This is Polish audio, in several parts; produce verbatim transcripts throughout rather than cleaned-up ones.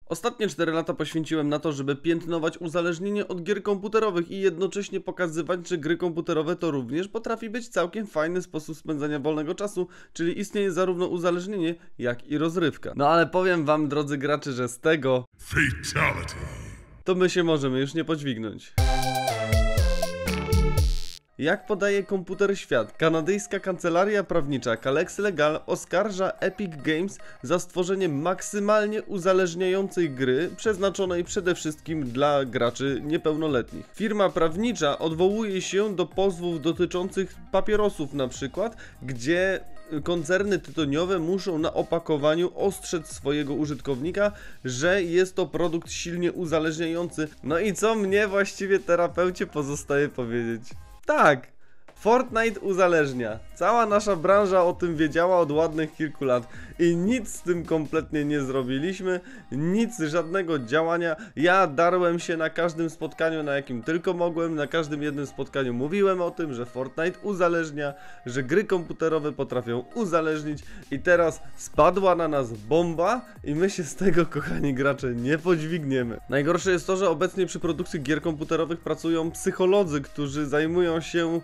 Ostatnie cztery lata poświęciłem na to, żeby piętnować uzależnienie od gier komputerowych i jednocześnie pokazywać, że gry komputerowe to również potrafi być całkiem fajny sposób spędzania wolnego czasu, czyli istnieje zarówno uzależnienie, jak i rozrywka. No ale powiem wam, drodzy gracze, że z tego Fatality. To my się możemy już nie podźwignąć. Jak podaje Komputer Świat, kanadyjska kancelaria prawnicza Calex Legal oskarża Epic Games za stworzenie maksymalnie uzależniającej gry, przeznaczonej przede wszystkim dla graczy niepełnoletnich. Firma prawnicza odwołuje się do pozwów dotyczących papierosów na przykład, gdzie koncerny tytoniowe muszą na opakowaniu ostrzec swojego użytkownika, że jest to produkt silnie uzależniający. No i co mnie właściwie, terapeucie, pozostaje powiedzieć? Tak, Fortnite uzależnia. Cała nasza branża o tym wiedziała od ładnych kilku lat i nic z tym kompletnie nie zrobiliśmy, nic, żadnego działania. Ja darłem się na każdym spotkaniu, na jakim tylko mogłem, na każdym jednym spotkaniu mówiłem o tym, że Fortnite uzależnia, że gry komputerowe potrafią uzależnić i teraz spadła na nas bomba i my się z tego, kochani gracze, nie podźwigniemy. Najgorsze jest to, że obecnie przy produkcji gier komputerowych pracują psycholodzy, którzy zajmują się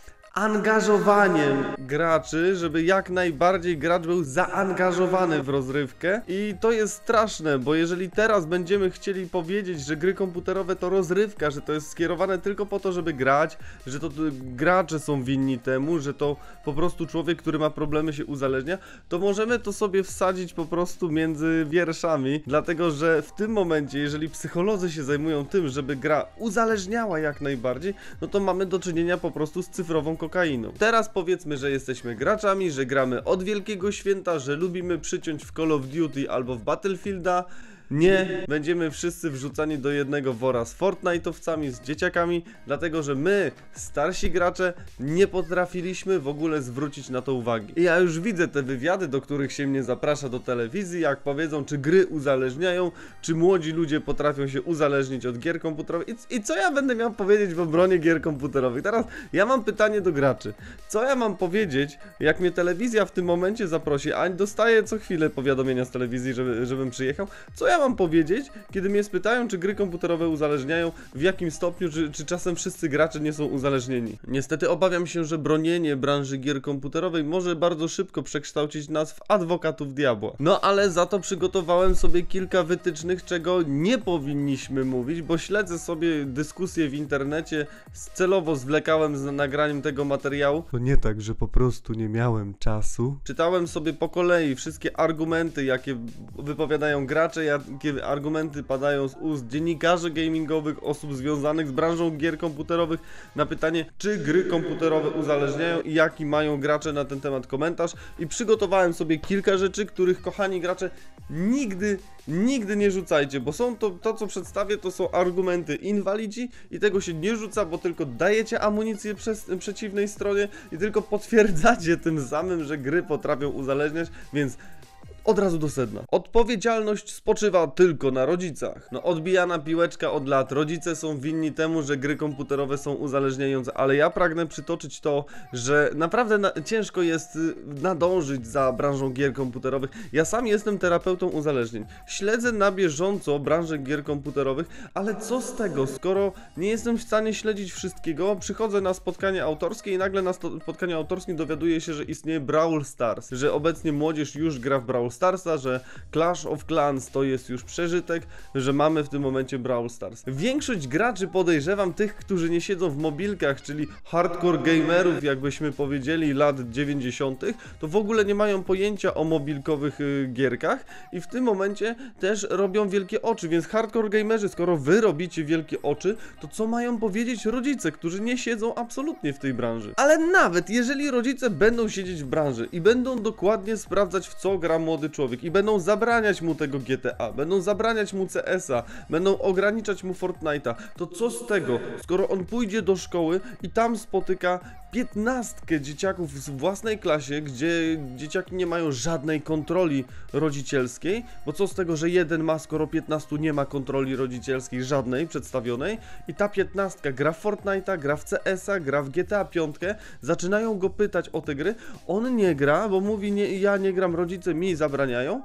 angażowaniem graczy, żeby jak najbardziej gracz był zaangażowany w rozrywkę. I to jest straszne, bo jeżeli teraz będziemy chcieli powiedzieć, że gry komputerowe to rozrywka, że to jest skierowane tylko po to, żeby grać, że to gracze są winni temu, że to po prostu człowiek, który ma problemy, się uzależnia, to możemy to sobie wsadzić po prostu między wierszami, dlatego że w tym momencie, jeżeli psycholodzy się zajmują tym, żeby gra uzależniała jak najbardziej, no to mamy do czynienia po prostu z cyfrową kokainą. Teraz powiedzmy, że jesteśmy graczami, że gramy od Wielkiego Święta, że lubimy przyciąć w Call of Duty albo w Battlefielda. Nie, będziemy wszyscy wrzucani do jednego wora z Fortnite'owcami, z dzieciakami, dlatego że my, starsi gracze, nie potrafiliśmy w ogóle zwrócić na to uwagi. I ja już widzę te wywiady, do których się mnie zaprasza do telewizji, jak powiedzą, czy gry uzależniają, czy młodzi ludzie potrafią się uzależnić od gier komputerowych. I, i co ja będę miał powiedzieć w obronie gier komputerowych? Teraz ja mam pytanie do graczy. Co ja mam powiedzieć, jak mnie telewizja w tym momencie zaprosi, a dostaję co chwilę powiadomienia z telewizji, żeby, żebym przyjechał? Co ja mam powiedzieć, kiedy mnie spytają, czy gry komputerowe uzależniają, w jakim stopniu, czy, czy czasem wszyscy gracze nie są uzależnieni? Niestety obawiam się, że bronienie branży gier komputerowej może bardzo szybko przekształcić nas w adwokatów diabła. No ale za to przygotowałem sobie kilka wytycznych, czego nie powinniśmy mówić, bo śledzę sobie dyskusje w internecie, celowo zwlekałem z nagraniem tego materiału. To nie tak, że po prostu nie miałem czasu. Czytałem sobie po kolei wszystkie argumenty, jakie wypowiadają gracze, jakie argumenty padają z ust dziennikarzy gamingowych, osób związanych z branżą gier komputerowych na pytanie, czy gry komputerowe uzależniają i jaki mają gracze na ten temat komentarz. I przygotowałem sobie kilka rzeczy, których, kochani gracze, nigdy, nigdy nie rzucajcie, bo są to, to co przedstawię, to są argumenty inwalidzi i tego się nie rzuca, bo tylko dajecie amunicję przez, przeciwnej stronie i tylko potwierdzacie tym samym, że gry potrafią uzależniać, więc od razu do sedna. Odpowiedzialność spoczywa tylko na rodzicach. No, odbijana piłeczka od lat. Rodzice są winni temu, że gry komputerowe są uzależniające, ale ja pragnę przytoczyć to, że naprawdę na ciężko jest y, nadążyć za branżą gier komputerowych. Ja sam jestem terapeutą uzależnień. Śledzę na bieżąco branżę gier komputerowych, ale co z tego, skoro nie jestem w stanie śledzić wszystkiego, przychodzę na spotkanie autorskie i nagle na spotkaniu autorskim dowiaduję się, że istnieje Brawl Stars, że obecnie młodzież już gra w Brawl Starsa, że Clash of Clans to jest już przeżytek, że mamy w tym momencie Brawl Stars. Większość graczy, podejrzewam, tych, którzy nie siedzą w mobilkach, czyli hardcore gamerów, jakbyśmy powiedzieli, lat dziewięćdziesiątych, to w ogóle nie mają pojęcia o mobilkowych y, gierkach i w tym momencie też robią wielkie oczy, więc hardcore gamerzy, skoro wy robicie wielkie oczy, to co mają powiedzieć rodzice, którzy nie siedzą absolutnie w tej branży? Ale nawet jeżeli rodzice będą siedzieć w branży i będą dokładnie sprawdzać, w co gra młody człowiek i będą zabraniać mu tego G T A, będą zabraniać mu C S a, będą ograniczać mu Fortnite'a, to co z tego, skoro on pójdzie do szkoły i tam spotyka piętnastkę dzieciaków w własnej klasie, gdzie dzieciaki nie mają żadnej kontroli rodzicielskiej, bo co z tego, że jeden ma, skoro piętnastu nie ma kontroli rodzicielskiej żadnej przedstawionej i ta piętnastka gra w Fortnite'a, gra w C S a, gra w G T A pięć, zaczynają go pytać o te gry, on nie gra, bo mówi, nie, ja nie gram, rodzice mi zabraniają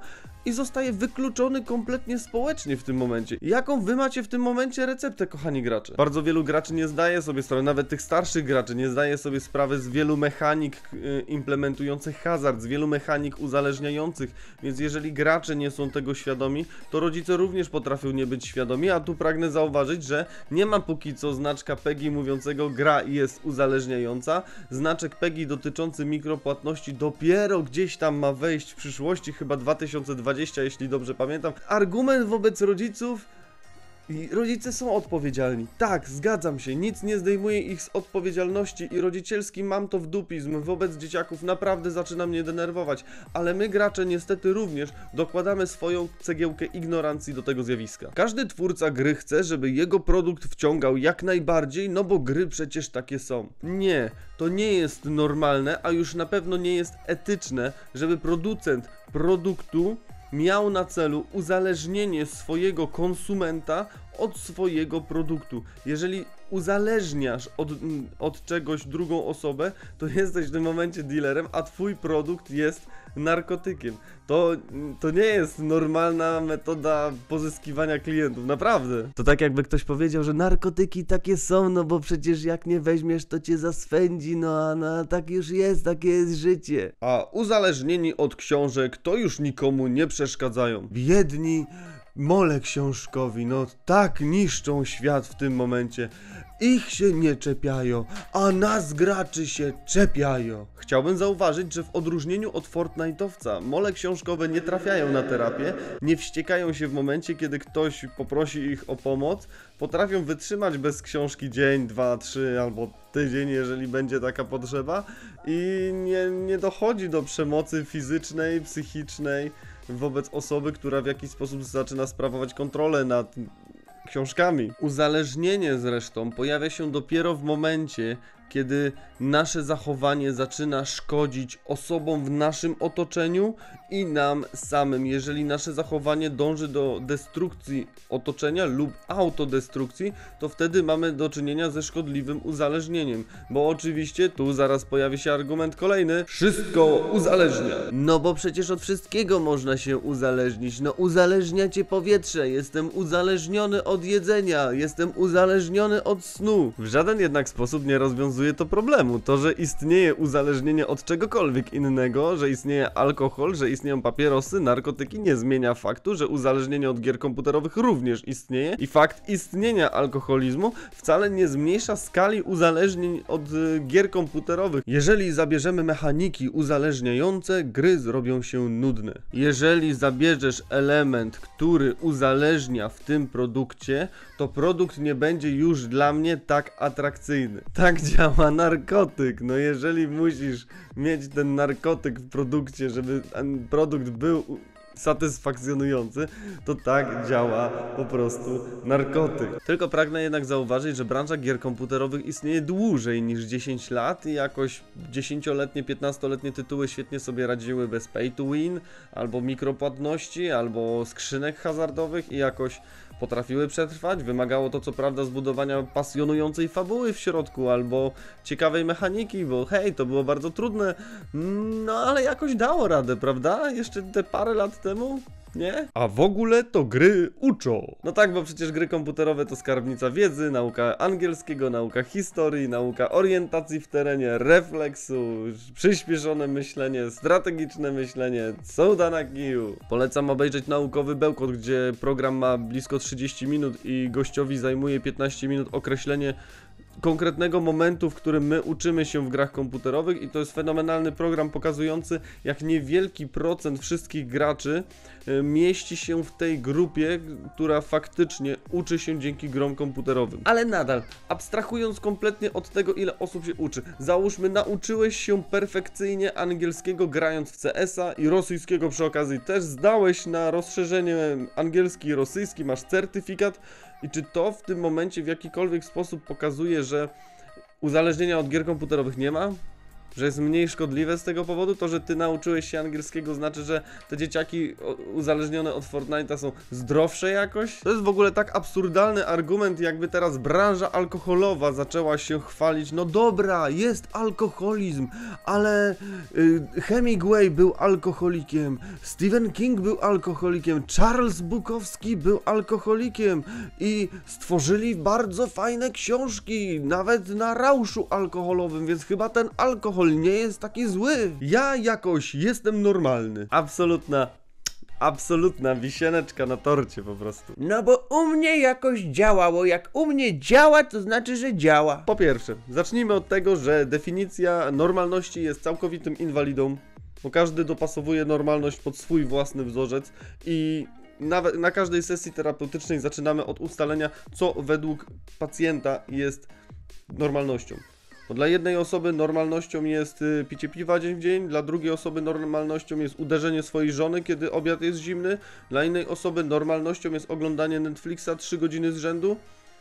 i zostaje wykluczony kompletnie społecznie w tym momencie. Jaką wy macie w tym momencie receptę, kochani gracze? Bardzo wielu graczy nie zdaje sobie sprawy, nawet tych starszych graczy nie zdaje sobie sprawy z wielu mechanik yy, implementujących hazard, z wielu mechanik uzależniających, więc jeżeli gracze nie są tego świadomi, to rodzice również potrafią nie być świadomi, a tu pragnę zauważyć, że nie ma póki co znaczka PEGI mówiącego gra jest uzależniająca. Znaczek PEGI dotyczący mikropłatności dopiero gdzieś tam ma wejść w przyszłości, chyba dwa tysiące dwudziesty, jeśli dobrze pamiętam. Argument wobec rodziców: i rodzice są odpowiedzialni. Tak, zgadzam się, nic nie zdejmuje ich z odpowiedzialności i rodzicielski mam to w dupizm wobec dzieciaków naprawdę zaczyna mnie denerwować, ale my gracze niestety również dokładamy swoją cegiełkę ignorancji do tego zjawiska. Każdy twórca gry chce, żeby jego produkt wciągał jak najbardziej, no bo gry przecież takie są. Nie, to nie jest normalne, a już na pewno nie jest etyczne, żeby producent produktu miał na celu uzależnienie swojego konsumenta od swojego produktu. Jeżeli uzależniasz od, od czegoś drugą osobę, to jesteś w tym momencie dealerem, a twój produkt jest narkotykiem. To, to nie jest normalna metoda pozyskiwania klientów, naprawdę. To tak jakby ktoś powiedział, że narkotyki takie są, no bo przecież jak nie weźmiesz, to cię zaswędzi, no a no, tak już jest, takie jest życie. A uzależnieni od książek to już nikomu nie przeszkadzają. Biedni mole książkowi, no tak niszczą świat w tym momencie. Ich się nie czepiają, a nas graczy się czepiają. Chciałbym zauważyć, że w odróżnieniu od Fortnite'owca mole książkowe nie trafiają na terapię, nie wściekają się w momencie, kiedy ktoś poprosi ich o pomoc, potrafią wytrzymać bez książki dzień, dwa, trzy albo tydzień, jeżeli będzie taka potrzeba i nie, nie dochodzi do przemocy fizycznej, psychicznej wobec osoby, która w jakiś sposób zaczyna sprawować kontrolę nad książkami. Uzależnienie zresztą pojawia się dopiero w momencie, kiedy nasze zachowanie zaczyna szkodzić osobom w naszym otoczeniu i nam samym. Jeżeli nasze zachowanie dąży do destrukcji otoczenia lub autodestrukcji, to wtedy mamy do czynienia ze szkodliwym uzależnieniem. Bo oczywiście tu zaraz pojawi się argument kolejny: wszystko uzależnia. No bo przecież od wszystkiego można się uzależnić. No uzależniacie powietrze, jestem uzależniony od jedzenia, jestem uzależniony od snu. W żaden jednak sposób nie rozwiązuje to problemu. To, że istnieje uzależnienie od czegokolwiek innego, że istnieje alkohol, że istnieją papierosy, narkotyki, nie zmienia faktu, że uzależnienie od gier komputerowych również istnieje i fakt istnienia alkoholizmu wcale nie zmniejsza skali uzależnień od y, gier komputerowych. Jeżeli zabierzemy mechaniki uzależniające, gry zrobią się nudne. Jeżeli zabierzesz element, który uzależnia w tym produkcie, to produkt nie będzie już dla mnie tak atrakcyjny. Tak działa narkotyk. No jeżeli musisz mieć ten narkotyk w produkcie, żeby ten produkt był satysfakcjonujący, to tak działa po prostu narkotyk. Tylko pragnę jednak zauważyć, że branża gier komputerowych istnieje dłużej niż dziesięć lat i jakoś dziesięcioletnie, piętnastoletnie tytuły świetnie sobie radziły bez pay to win, albo mikropłatności, albo skrzynek hazardowych i jakoś potrafiły przetrwać. Wymagało to co prawda zbudowania pasjonującej fabuły w środku albo ciekawej mechaniki, bo hej, to było bardzo trudne, no ale jakoś dało radę, prawda? Jeszcze te parę lat temu? Nie? A w ogóle to gry uczą. No tak, bo przecież gry komputerowe to skarbnica wiedzy, nauka angielskiego, nauka historii, nauka orientacji w terenie, refleksu, przyspieszone myślenie, strategiczne myślenie, soda na kiju. Polecam obejrzeć naukowy bełkot, gdzie program ma blisko trzydzieści minut i gościowi zajmuje piętnaście minut określenie konkretnego momentu, w którym my uczymy się w grach komputerowych i to jest fenomenalny program pokazujący, jak niewielki procent wszystkich graczy y, mieści się w tej grupie, która faktycznie uczy się dzięki grom komputerowym. Ale nadal, abstrahując kompletnie od tego, ile osób się uczy, załóżmy, nauczyłeś się perfekcyjnie angielskiego grając w C S a i rosyjskiego przy okazji też, zdałeś na rozszerzenie angielski i rosyjski, masz certyfikat. I czy to w tym momencie w jakikolwiek sposób pokazuje, że uzależnienia od gier komputerowych nie ma? Że jest mniej szkodliwe z tego powodu? To, że ty nauczyłeś się angielskiego, znaczy, że te dzieciaki uzależnione od Fortnite'a są zdrowsze jakoś? To jest w ogóle tak absurdalny argument, jakby teraz branża alkoholowa zaczęła się chwalić. No dobra, jest alkoholizm, ale y, Hemingway był alkoholikiem, Stephen King był alkoholikiem, Charles Bukowski był alkoholikiem i stworzyli bardzo fajne książki, nawet na rauszu alkoholowym, więc chyba ten alkohol nie jest taki zły. Ja jakoś jestem normalny. Absolutna, absolutna wisieneczka na torcie po prostu. No bo u mnie jakoś działało, jak u mnie działa, to znaczy, że działa. Po pierwsze, zacznijmy od tego, że definicja normalności jest całkowitym inwalidą, bo każdy dopasowuje normalność pod swój własny wzorzec i nawet na każdej sesji terapeutycznej zaczynamy od ustalenia, co według pacjenta jest normalnością. Bo dla jednej osoby normalnością jest y, picie piwa dzień w dzień, dla drugiej osoby normalnością jest uderzenie swojej żony, kiedy obiad jest zimny, dla innej osoby normalnością jest oglądanie Netflixa trzy godziny z rzędu.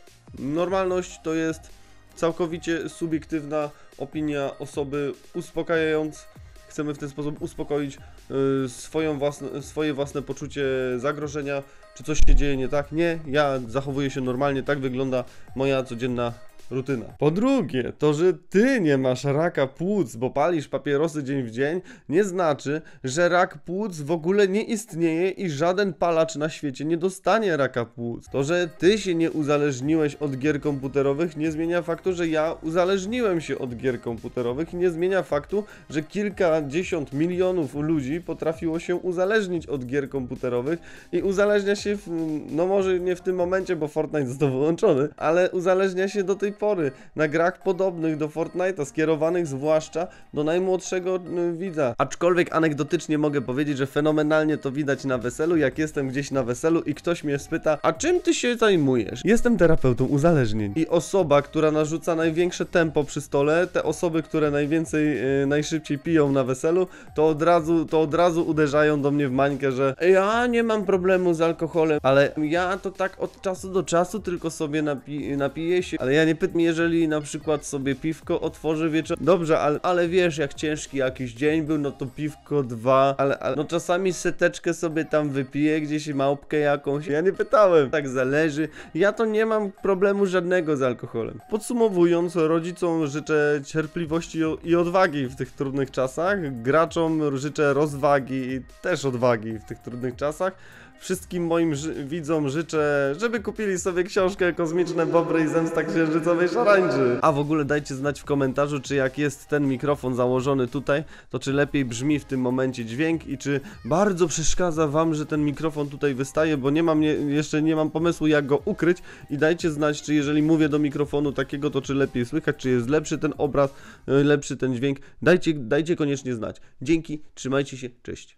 Normalność to jest całkowicie subiektywna opinia osoby, uspokajając. Chcemy w ten sposób uspokoić y, swoją własne, swoje własne poczucie zagrożenia, czy coś się dzieje nie tak. Nie, ja zachowuję się normalnie, tak wygląda moja codzienna rutyna. Po drugie, to, że ty nie masz raka płuc, bo palisz papierosy dzień w dzień, nie znaczy, że rak płuc w ogóle nie istnieje i żaden palacz na świecie nie dostanie raka płuc. To, że ty się nie uzależniłeś od gier komputerowych, nie zmienia faktu, że ja uzależniłem się od gier komputerowych i nie zmienia faktu, że kilkadziesiąt milionów ludzi potrafiło się uzależnić od gier komputerowych i uzależnia się, w, no może nie w tym momencie, bo Fortnite został wyłączony, ale uzależnia się do tej pory na grach podobnych do Fortnite'a, skierowanych zwłaszcza do najmłodszego y, widza. Aczkolwiek anegdotycznie mogę powiedzieć, że fenomenalnie to widać na weselu, jak jestem gdzieś na weselu i ktoś mnie spyta, a czym ty się zajmujesz? Jestem terapeutą uzależnień. I osoba, która narzuca największe tempo przy stole, te osoby, które najwięcej, y, najszybciej piją na weselu, to od razu, to od razu uderzają do mnie w mańkę, że ja nie mam problemu z alkoholem, ale ja to tak od czasu do czasu tylko sobie napi napiję się, ale ja nie pytam, jeżeli na przykład sobie piwko otworzę wieczorem. Dobrze, ale, ale wiesz, jak ciężki jakiś dzień był, no to piwko dwa, ale, ale no czasami seteczkę sobie tam wypiję, gdzieś małpkę jakąś. Ja nie pytałem, tak zależy. Ja to nie mam problemu żadnego z alkoholem. Podsumowując, rodzicom życzę cierpliwości i odwagi w tych trudnych czasach. Graczom życzę rozwagi i też odwagi w tych trudnych czasach. Wszystkim moim ży widzom życzę, żeby kupili sobie książkę Kosmiczne Bobry i Zemsta Księżycowej Szarańczy. A w ogóle dajcie znać w komentarzu, czy jak jest ten mikrofon założony tutaj, to czy lepiej brzmi w tym momencie dźwięk i czy bardzo przeszkadza wam, że ten mikrofon tutaj wystaje, bo nie mam, nie, jeszcze nie mam pomysłu, jak go ukryć i dajcie znać, czy jeżeli mówię do mikrofonu takiego, to czy lepiej słychać, czy jest lepszy ten obraz, lepszy ten dźwięk. Dajcie, dajcie koniecznie znać. Dzięki, trzymajcie się, cześć.